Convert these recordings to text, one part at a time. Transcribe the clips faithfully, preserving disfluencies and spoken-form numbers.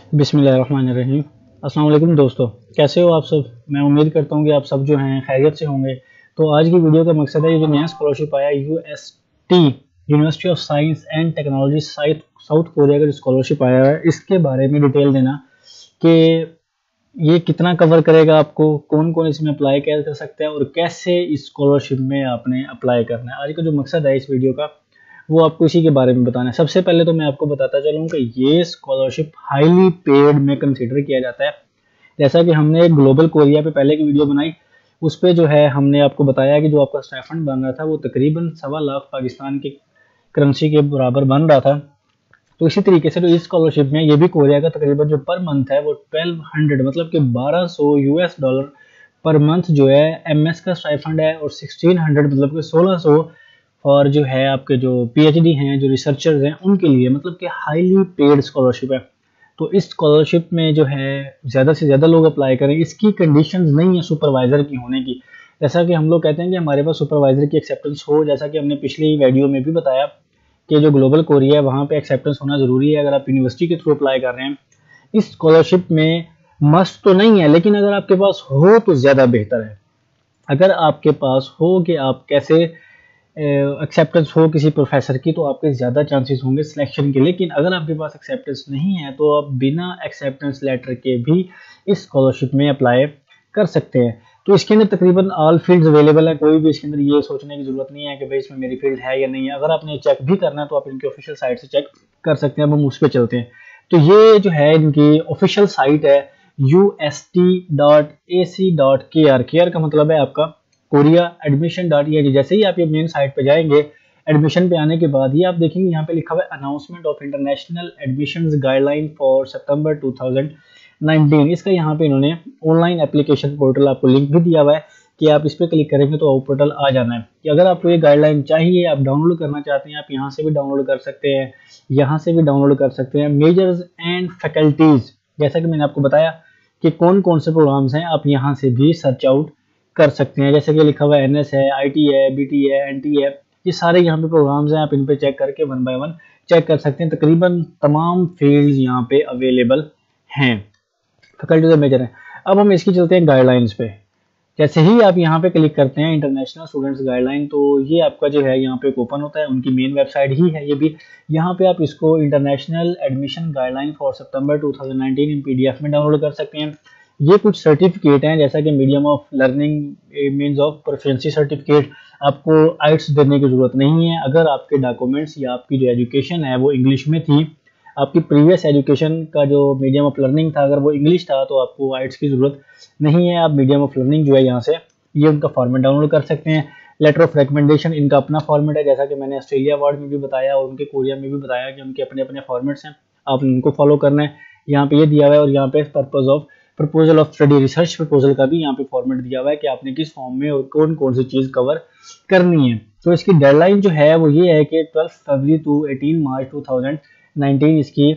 बिस्मिल्लाहिर्रहमानिर्रहीम। अस्सलाम वालेकुम दोस्तों, कैसे हो आप सब। मैं उम्मीद करता हूँ कि आप सब जो हैं खैरियत से होंगे। तो आज की वीडियो का मकसद है, ये जो नया स्कॉलरशिप आया U S T university of science and technology South Korea का जो स्कॉलरशिप आया है, इसके बारे में डिटेल देना कि ये कितना कवर करेगा, आपको कौन कौन इसमें अप्लाई कर सकता है और कैसे इस स्कॉलरशिप में आपने अप्लाई करना है। आज का जो मकसद है इस वीडियो का वो आपको इसी के बारे में बताना है। सबसे पहले तो मैं आपको बताता चलूँ कि ये स्कॉलरशिप हाईली पेड में कंसीडर किया जाता है। जैसा कि हमने एक ग्लोबल कोरिया पे पहले की वीडियो बनाई, उस पर जो है हमने आपको बताया कि जो आपका स्टाइपेंड बन रहा था वो तकरीबन सवा लाख पाकिस्तान की करेंसी के बराबर बन रहा था। तो इसी तरीके से जो इस स्कॉलरशिप में ये भी कोरिया का तकरीबन जो पर मंथ है वो ट्वेल्व हंड्रेड मतलब कि बारह सौ यूएस डॉलर पर मंथ जो है एमएस का स्टाइपेंड है, और सिक्सटीन हंड्रेड मतलब कि सोलह सौ और जो है आपके जो पीएचडी हैं, जो रिसर्चर्स हैं, उनके लिए मतलब कि हाईली पेड स्कॉलरशिप है। तो इस स्कॉलरशिप में जो है ज़्यादा से ज़्यादा लोग अप्लाई करें। इसकी कंडीशंस नहीं है सुपरवाइज़र की होने की। जैसा कि हम लोग कहते हैं कि हमारे पास सुपरवाइज़र की एक्सेप्टेंस हो, जैसा कि हमने पिछली वीडियो में भी बताया कि जो ग्लोबल कोरिया है वहाँ पे एक्सेप्टेंस होना ज़रूरी है अगर आप यूनिवर्सिटी के थ्रू अप्लाई कर रहे हैं। इस स्कॉलरशिप में मस्ट तो नहीं है, लेकिन अगर आपके पास हो तो ज़्यादा बेहतर है। अगर आपके पास हो कि आप कैसे एक्सेप्टेंस हो किसी प्रोफेसर की, तो आपके ज़्यादा चांसेस होंगे सिलेक्शन के। लेकिन अगर आपके पास एक्सेप्टेंस नहीं है तो आप बिना एक्सेप्टेंस लेटर के भी इस स्कॉलरशिप में अप्लाई कर सकते हैं। तो इसके अंदर तकरीबन ऑल फील्ड्स अवेलेबल है, कोई भी इसके अंदर ये सोचने की ज़रूरत नहीं है कि भाई इसमें मेरी फील्ड है या नहीं है। अगर आपने चेक भी करना है तो आप इनकी ऑफिशियल साइट से चेक कर सकते हैं। अब हम उस पर चलते हैं। तो ये जो है इनकी ऑफिशियल साइट है U S T dot A C dot K R. K R का मतलब है आपका Korea admission dot E I. जैसे ही आप ये मेन साइट पे जाएंगे, एडमिशन पे आने के बाद ये आप देखेंगे यहाँ पे लिखा हुआ है announcement of international admissions guideline for September two thousand nineteen. इसका यहाँ पे इन्होंने ऑनलाइन एप्लीकेशन पोर्टल आपको लिंक भी दिया हुआ है कि आप इस पर क्लिक करेंगे तो पोर्टल आ जाना है। कि अगर आपको ये गाइडलाइन चाहिए, आप डाउनलोड करना चाहते हैं, आप यहाँ से भी डाउनलोड कर सकते हैं, यहाँ से भी डाउनलोड कर सकते हैं। मेजर्स एंड फैकल्टीज, जैसा कि मैंने आपको बताया कि कौन कौन से प्रोग्राम्स हैं, आप यहाँ से भी सर्च आउट कर सकते हैं। जैसे कि लिखा हुआ है एनएस है, आईटी है, बीटी है, एनटी है, ये सारे यहाँ पे प्रोग्राम्स हैं। आप इन पे चेक करके वन बाय वन चेक कर सकते हैं। तकरीबन तमाम फील्ड्स यहाँ पे अवेलेबल हैं, फैकल्टीज और मेजर हैं। अब हम इसकी चलते हैं गाइडलाइंस पे। जैसे ही आप यहाँ पे क्लिक करते हैं इंटरनेशनल स्टूडेंट्स गाइडलाइन, तो ये आपका जो है यहाँ पे ओपन होता है। उनकी मेन वेबसाइट ही है ये भी। यहाँ पे आप इसको international admission guideline for September two thousand nineteen in PDF में डाउनलोड कर सकते हैं। ये कुछ सर्टिफिकेट हैं, जैसा कि medium of learning means of proficiency certificate. आपको आइट्स देने की जरूरत नहीं है अगर आपके डॉक्यूमेंट्स या आपकी जो एजुकेशन है वो इंग्लिश में थी। आपकी प्रीवियस एजुकेशन का जो मीडियम ऑफ लर्निंग था अगर वो इंग्लिश था तो आपको आइट्स की जरूरत नहीं है। आप मीडियम ऑफ लर्निंग जो है यहाँ से ये उनका फॉर्मेट डाउनलोड कर सकते हैं। लेटर ऑफ रिकमेंडेशन इनका अपना फॉर्मेट है, जैसा कि मैंने ऑस्ट्रेलिया अवार्ड में भी बताया और उनके कोरिया में भी बताया कि उनके अपने अपने फॉर्मेट्स हैं, आप उनको फॉलो करना है। यहाँ पे ये दिया हुआ है, और यहाँ पे purpose of proposal of study research proposal का भी यहाँ पे फॉर्मेट दिया हुआ है कि आपने किस फॉर्म में और कौन कौन सी चीज़ कवर करनी है। तो इसकी डेडलाइन जो है वो ये है कि twelfth February to eighteen March two thousand nineteen इसकी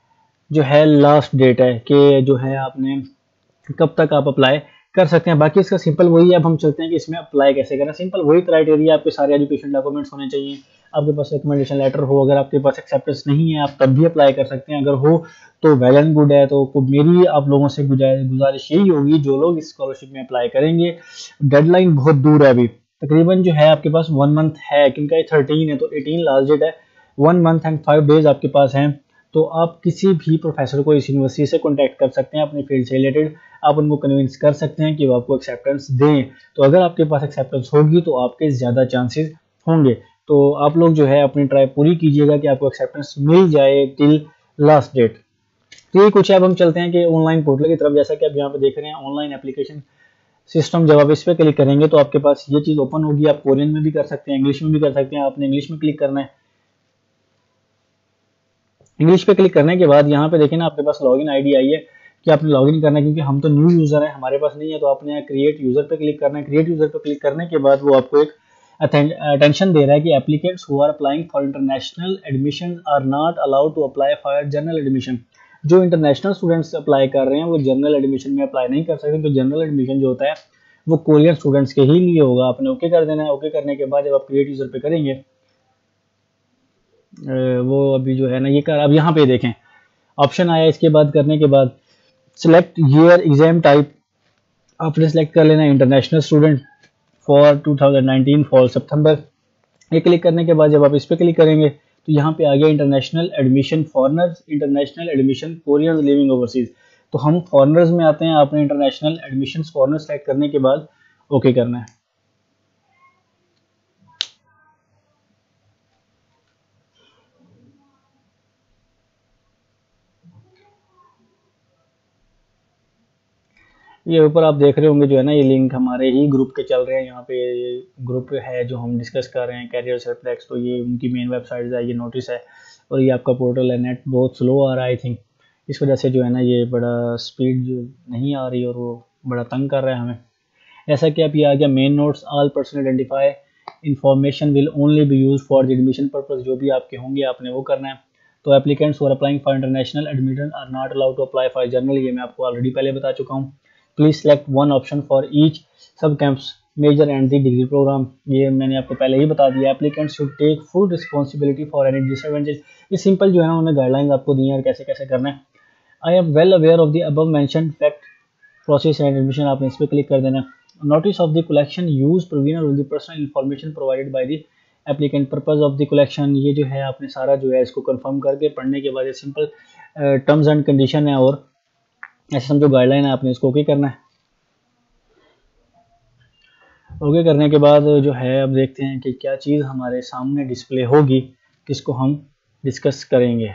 जो है लास्ट डेट है कि जो है आपने कब तक आप अप्लाई कर सकते हैं। बाकी इसका सिंपल वही है। अब हम चलते हैं कि इसमें अप्लाई कैसे करना। सिंपल वही क्राइटेरिया, आपके सारे एजुकेशन डॉक्यूमेंट्स होने चाहिए, आपके पास रिकमेंडेशन लेटर हो। अगर आपके पास एक्सेप्टेंस नहीं है आप तब भी अप्लाई कर सकते हैं, अगर हो तो वेल एंड गुड है। तो मेरी आप लोगों से गुजारिश यही होगी, जो लोग इस स्कॉलरशिप में अप्लाई करेंगे, डेडलाइन बहुत दूर है, अभी तकरीबन जो है आपके पास वन मंथ है, क्योंकि थर्टीन है तो एटीन लास्ट डेट है। One month and five days आपके पास हैं। तो आप किसी भी प्रोफेसर को इस यूनिवर्सिटी से कॉन्टैक्ट कर सकते हैं अपनी फील्ड से रिलेटेड। आप उनको कन्विंस कर सकते हैं कि वो आपको एक्सेप्टेंस दें। तो अगर आपके पास एक्सेप्टेंस होगी तो आपके ज़्यादा चांसेस होंगे। तो आप लोग जो है अपनी ट्राई पूरी कीजिएगा कि आपको एक्सेप्टेंस मिल जाए टिल लास्ट डेट। तो ये कुछ है। अब हम चलते हैं कि ऑनलाइन पोर्टल की तरफ। जैसा कि आप यहाँ पे देख रहे हैं ऑनलाइन एप्लीकेशन सिस्टम, जब आप इस पर क्लिक करेंगे तो आपके पास ये चीज़ ओपन होगी। आप कोरियन में भी कर सकते हैं, इंग्लिश में भी कर सकते हैं। आपने इंग्लिश में क्लिक करना है। इंग्लिश पे क्लिक करने के बाद यहाँ पे देखें ना, आपके पास लॉगिन आईडी आई है कि आपने लॉगिन करना है, क्योंकि हम तो न्यू यूज़र है, हमारे पास नहीं है। तो आपने यहाँ क्रिएट यूज़र पे क्लिक करना है। क्रिएट यूज़र पे क्लिक करने के बाद वो आपको एक अटेंशन दे रहा है कि applicants who are applying for international admission are not allowed to apply for general admission. जो इंटरनेशनल स्टूडेंट्स अप्लाई कर रहे हैं वो जनरल एडमिशन में अप्लाई नहीं कर सकते। तो जनरल एडमिशन जो होता है वो कोरियन स्टूडेंट्स के ही लिए होगा। आपने ओके कर देना है। ओके करने के बाद जब आप क्रिएट यूज़र पे करेंगे, वो अभी जो है ना ये कर, अब यहाँ पे देखें ऑप्शन आया इसके बाद करने के बाद सिलेक्ट ईयर एग्जाम टाइप आपने सेलेक्ट कर लेना international student for two thousand nineteen for September. ये क्लिक करने के बाद जब आप इस पर क्लिक करेंगे तो यहाँ पे आ गया international admission foreigners, international admission Koreans living overseas. तो हम फॉरनर्स में आते हैं, आपने इंटरनेशनल एडमिशन फॉरनर्स सेलेक्ट करने के बाद ओके करना है। ये ऊपर आप देख रहे होंगे जो है ना, ये लिंक हमारे ही ग्रुप के चल रहे हैं। यहाँ पे ये ग्रुप है जो हम डिस्कस कर रहे हैं कैरियर सेलेक्ट, तो ये उनकी मेन वेबसाइट है, ये नोटिस है और ये आपका पोर्टल है। नेट बहुत स्लो आ रहा है आई थिंक, इस वजह से जो है ना ये बड़ा स्पीड जो नहीं आ रही और वो बड़ा तंग कर रहा है हमें। ऐसा कि आप ये आ गया main notes, all personal identify information will only be use for the admission purpose, जो भी आपके होंगे आपने वो करना है। तो applicants for applying for international admission are not allowed to apply for general, ये मैं आपको ऑलरेडी पहले बता चुका हूँ। Please select one option for each sub campus major and the degree program, ये मैंने आपको पहले ही बता दिया। Applicants should take full responsibility for any disadvantage, ये सिंपल जो है ना उन्होंने गाइडलाइंस आपको दी है और कैसे कैसे करना है। I am well aware of the above mention fact process and admission, आपने इस पर क्लिक कर देना। Notice of the collection use provisional of the personal information provided by the applicant, purpose of the collection, ये जो है आपने सारा जो है इसको कंफर्म करके पढ़ने के बाद ये सिंपल टर्म्स एंड कंडीशन है और ऐसे समझो गाइडलाइन है, आपने इसको ओके करना है। ओके करने के बाद जो है अब देखते हैं कि क्या चीज़ हमारे सामने डिस्प्ले होगी, किसको हम डिस्कस करेंगे।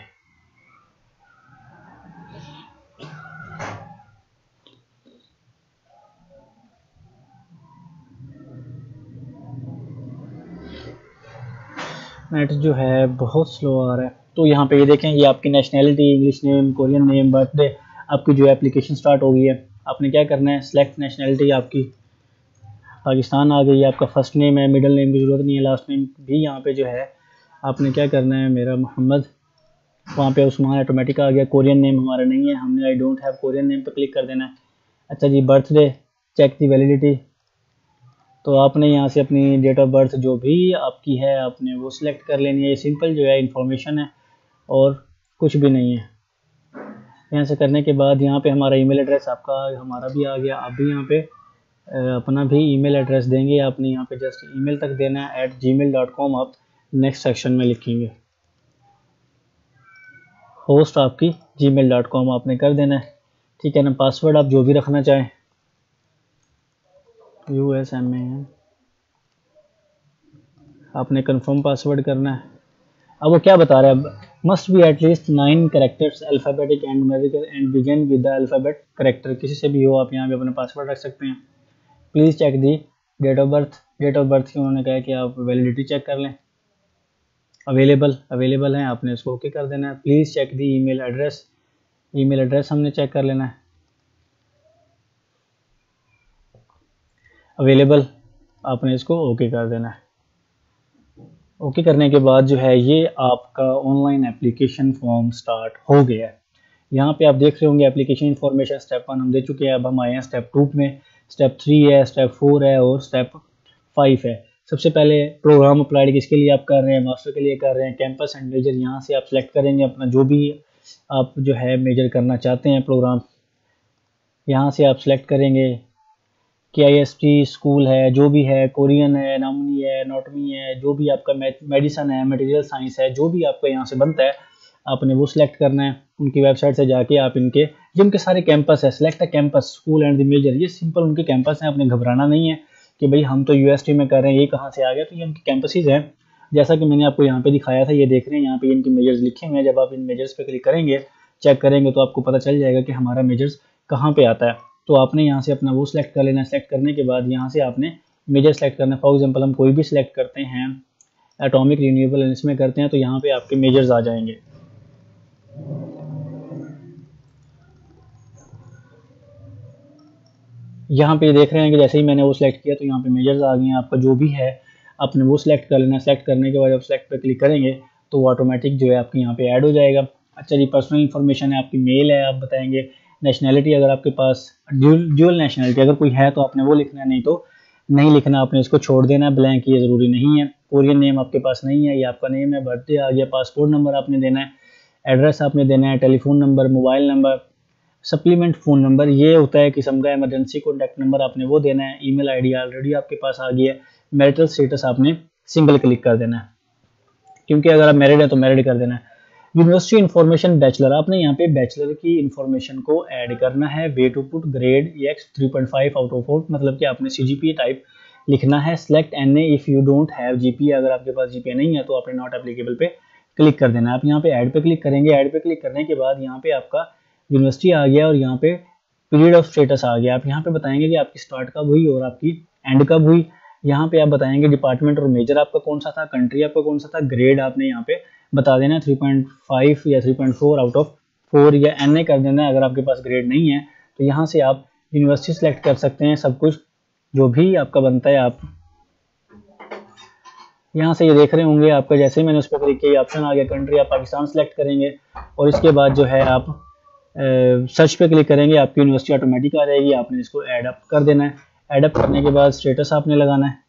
नेट जो है बहुत स्लो आ रहा है। तो यहाँ पे ये देखें, ये आपकी nationality, English name, Korean name, birthday, आपकी जो एप्लीकेशन स्टार्ट हो गई है। आपने क्या करना है, सिलेक्ट नेशनैलिटी, आपकी पाकिस्तान आ गई है, आपका फर्स्ट नेम है, मिडिल नेम की ज़रूरत नहीं है, लास्ट नेम भी यहाँ पे जो है आपने क्या करना है, मेरा मोहम्मद, वहाँ पे उस्मान ऑटोमेटिक आ गया। कोरियन नेम हमारा नहीं है, हमने I don't have Korean name पे क्लिक कर देना है। अच्छा जी, बर्थडे, चेक दी वैलिडिटी, तो आपने यहाँ से अपनी डेट ऑफ बर्थ जो भी आपकी है आपने वो सिलेक्ट कर लेनी है। ये सिंपल जो है इंफॉर्मेशन है और कुछ भी नहीं है। यहाँ से करने के बाद यहाँ पे हमारा ईमेल एड्रेस आपका हमारा भी आ गया। आप भी यहाँ पे अपना भी ईमेल एड्रेस देंगे, आपने यहाँ पे जस्ट ईमेल तक देना है at gmail dot com. आप नेक्स्ट सेक्शन में लिखेंगे होस्ट आपकी जी मेल डॉट कॉम आपने कर देना है, ठीक है ना। पासवर्ड आप जो भी रखना चाहें, यू एस एम ए आपने कंफर्म पासवर्ड करना है। अब वो क्या बता रहा है, must be at least nine characters alphabetic and numerical and begin with the alphabet character, किसी से भी हो आप यहाँ पे अपना पासवर्ड रख सकते हैं। Please check the date of birth, date of birth की उन्होंने कहा कि आप वैलिडिटी चेक कर लें। अवेलेबल अवेलेबल है, आपने इसको ओके कर देना है। Please check the email address, email address हमने चेक कर लेना है। अवेलेबल, आपने इसको ओके कर देना है। ओके करने के बाद जो है ये आपका ऑनलाइन एप्लीकेशन फॉर्म स्टार्ट हो गया है। यहाँ पे आप देख रहे होंगे एप्लीकेशन इन्फॉर्मेशन स्टेप वन हम दे चुके हैं। अब हम आए हैं स्टेप टू में, स्टेप थ्री है, स्टेप फोर है और स्टेप फाइव है। सबसे पहले प्रोग्राम अप्लाइड किसके लिए आप कर रहे हैं, मास्टर के लिए कर रहे हैं। कैंपस एंड मेजर यहाँ से आप सेलेक्ट करेंगे अपना जो भी आप जो है मेजर करना चाहते हैं प्रोग्राम, यहाँ से आप सेलेक्ट करेंगे। के आई एस टी स्कूल है, जो भी है, कोरियन है, नामनी है, एनाटॉमी है, जो भी आपका मेडिसिन है, मटेरियल साइंस है, जो भी आपका यहाँ से बनता है आपने वो सिलेक्ट करना है। उनकी वेबसाइट से जाके आप इनके जिनके सारे कैंपस है, select a campus school and the major, ये सिंपल उनके कैंपस हैं। आपने घबराना नहीं है कि भाई हम तो यू एस टी में कर रहे हैं, ये कहाँ से आ गया, तो ये उनके कैंपसेज हैं। जैसा कि मैंने आपको यहाँ पे दिखाया था, ये देख रहे हैं यहाँ पे इनके मेजर्स लिखे हुए हैं। जब आप इन मेजर्स पे क्लिक करेंगे, चेक करेंगे तो आपको पता चल जाएगा कि हमारा मेजर्स कहाँ पे आता है। तो आपने यहाँ से अपना वो सिलेक्ट कर लेना है। सेलेक्ट करने के बाद यहाँ से आपने मेजर सेलेक्ट करना है। फॉर एग्जांपल हम कोई भी सिलेक्ट करते हैं, एटॉमिक रिन्यूएबल इसमें करते हैं, तो यहाँ पे आपके मेजर्स आ जाएंगे। यहाँ पे देख रहे हैं कि जैसे ही मैंने वो सिलेक्ट किया तो यहाँ पे मेजर्स आ गए हैं। आपका जो भी है आपने वो सिलेक्ट कर लेना। सेलेक्ट करने के बाद जब सेलेक्ट पे क्लिक करेंगे तो वो ऑटोमेटिक जो है आपके यहाँ पे ऐड हो जाएगा। अच्छा जी, पर्सनल इन्फॉर्मेशन है, आपकी मेल है, आप बताएंगे। नेशनैलिटी अगर आपके पास ड्यूल ड्यूल नेशनैलिटी अगर कोई है तो आपने वो लिखना है, नहीं तो नहीं लिखना, आपने इसको छोड़ देना है ब्लैंक, ये ज़रूरी नहीं है। कोरियन नेम आपके पास नहीं है, ये आपका नेम है। बर्थडे आ गया, पासपोर्ट नंबर आपने देना है। एड्रेस आपने देना है, telephone number, mobile number, supplement phone number, ये होता है किस्म का इमरजेंसी कॉन्टैक्ट नंबर आपने वो देना है। ईमेल आईडी ऑलरेडी आपके पास आ गई है। मैरिटल स्टेटस आपने सिंगल क्लिक कर देना है, क्योंकि अगर आप मैरिड है तो मैरिड कर देना है। यूनिवर्सिटी इन्फॉर्मेशन बैचलर, आपने यहाँ पे बैचलर की इन्फॉर्मेशन को ऐड करना है। Way to put grade x three point five out of four, मतलब कि आपने सी जी पी ए टाइप लिखना है। Select N A if you don't have G P A, अगर आपके पास जी पी ए नहीं है तो आपने नॉट एप्लीकेबल पे क्लिक कर देना है। आप यहाँ पे ऐड पे क्लिक करेंगे। ऐड पे क्लिक करने के बाद यहाँ पे आपका यूनिवर्सिटी आ गया और यहाँ पे पीरियड ऑफ स्टेटस आ गया। आप यहाँ पे बताएंगे कि आपकी स्टार्ट कब हुई और आपकी एंड कब हुई। यहाँ पे आप बताएंगे डिपार्टमेंट और मेजर आपका कौन सा था, कंट्री आपका कौन सा था, ग्रेड आपने यहाँ पे बता देना है थ्री पॉइंट फाइव या three point four out of four, या एन ए कर देना है। अगर आपके पास ग्रेड नहीं है तो यहाँ से आप यूनिवर्सिटी सेलेक्ट कर सकते हैं। सब कुछ जो भी आपका बनता है आप यहाँ से ये देख रहे होंगे। आपका जैसे ही मैंने उस पर क्लिक किया ऑप्शन आ गया, कंट्री आप पाकिस्तान सेलेक्ट करेंगे और इसके बाद जो है आप सर्च पे क्लिक करेंगे, आपकी यूनिवर्सिटी ऑटोमेटिक आ जाएगी। आपने इसको ऐड अप कर देना है। ऐड अप करने के बाद स्टेटस आपने लगाना है।